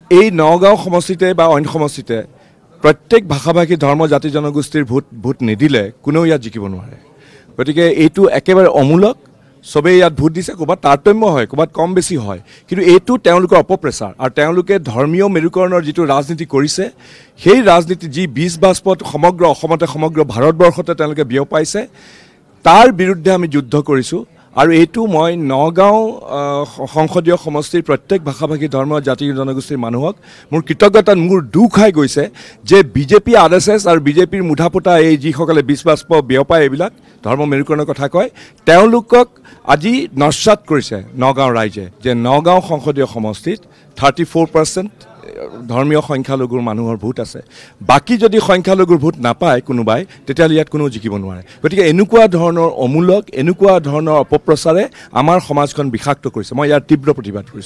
এই নগাঁও সমষ্টিতে বা অন্য সমষ্টিতে প্ৰত্যেক ভাষাভাষী ধৰ্ম জাতি জনগোষ্ঠীৰ ভোট নিদিলে কোনেও ইয়াত জিকিব নোৱাৰে গতিকে এইটো একেবাৰে অমূলক সবে ইয়াত ভোট দিছে ক'ৰবাত তাৰতম্য হয় ক'ৰবাত কম বেছি হয় কিন্তু এইটো তেওঁলোকৰ অপপ্ৰচাৰ আৰু তেওঁলোকে ধৰ্মীয় মেৰুকৰণৰ যিটো ৰাজনীতি কৰিছে সেই ৰাজনীতি যি বীজ বাষ্পত সমগ্ৰ অসমতে সমগ্ৰ ভাৰতবৰ্ষতে তেওঁলোকে বিয়পাইছে তাৰ বিৰুদ্ধে আমি যুদ্ধ কৰিছোঁ আৰু এইটো মই নগাঁও সংসদীয় সমষ্টিৰ প্ৰত্যেক ভাষাভাষী ধৰ্ম জাতি জনগোষ্ঠীৰ মানুহক মোৰ কৃতজ্ঞতাত মোৰ দুখ খাই গৈছে যে বিজেপি আৰএছএছ আৰু বিজেপিৰ মুঠাপোটা এই যিসকলে বিশ্ববাস্প বিয়পাই এইবিলাক ধৰ্ম মেৰুকৰণৰ কথা কয় তেওঁলোকক আজি নস্যাৎ কৰিছে নগাঁও ৰাইজে যে নগাঁও সংসদীয় সমষ্টিত 34% ধৰ্মীয় সংখ্যালঘুৰ মানুহৰ ভোট আছে বাকি যদি সংখ্যালঘুৰ ভোট নাপায় কোনোবাই তেতিয়াহ'লে ইয়াত কোনো জিকিব নোৱাৰে গতিকে এনেকুৱা ধৰণৰ অমূলক এনেকুৱা ধৰণৰ অপপ্ৰচাৰে আমাৰ সমাজখন বিষাক্ত কৰিছে মই ইয়াৰ তীব্ৰ প্ৰতিবাদ কৰিছোঁ